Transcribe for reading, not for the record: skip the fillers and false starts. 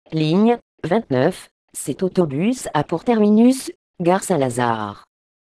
Ligne 29, cet autobus a pour terminus, gare Saint-Lazare.